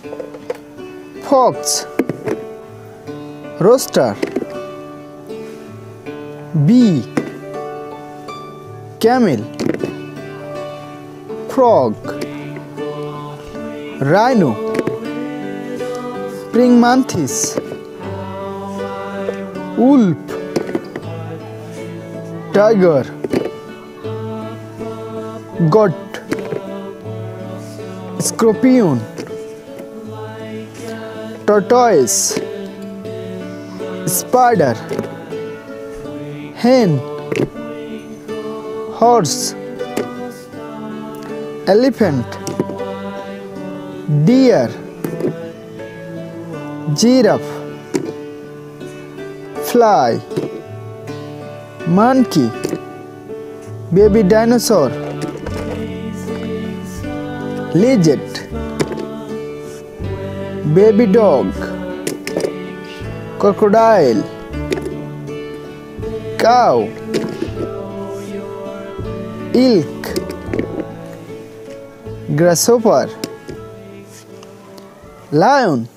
Fox. Rooster. Bee. Camel. Frog. Rhino. Praying mantis. Wolf. Tiger. Goat. Scorpion. Tortoise. Spider. Hen. Horse. Elephant. Deer. Giraffe. Fly. Monkey. Baby dinosaur. Lizard. Baby dog. Crocodile. Cow. Elk. Grasshopper. Lion.